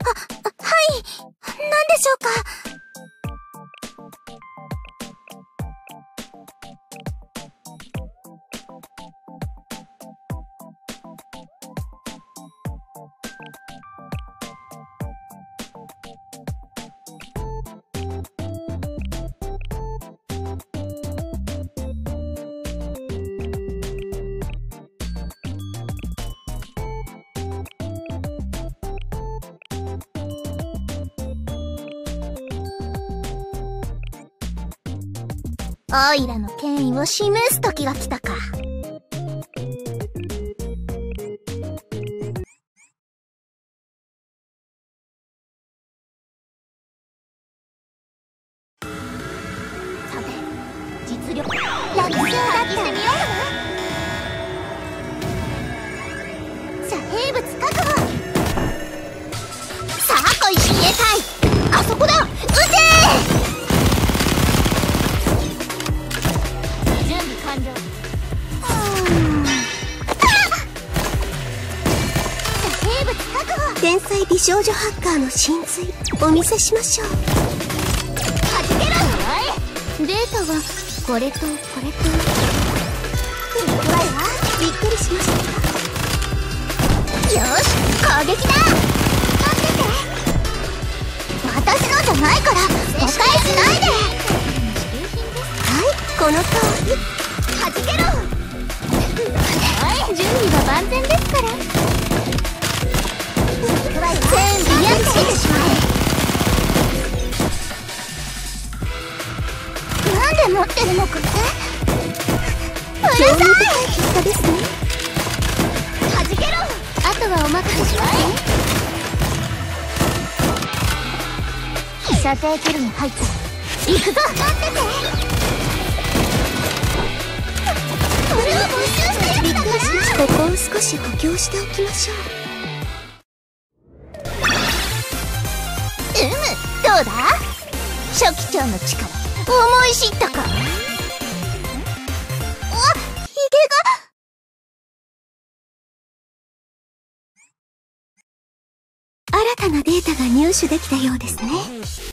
はい。何でしょうか？オイラの権威を示す時が来たか。さて、実力楽勝だってみよう。遮蔽物確保。さあ来い親衛隊、あそこだ、撃て。天才美少女ハッカーの真髄お見せしましょう。はじけろ。データはこれとこれと。びっくりしましたか？よし、攻撃だ。待ってて、私のじゃないから誤解しないで。はい、この通り。はじけろ。準備は万全ですから。全部やっつけてしまえ。なんで持ってるのかって？うるさい。結果ですね。はじけろ。あとはお任せしますね。射程距離に入った。行くぞ。待ってて。これは没収したやつだから。ここを少し補強しておきましょう。どうだ？初期長の力思い知ったか？ひげが。新たなデータが入手できたようですね。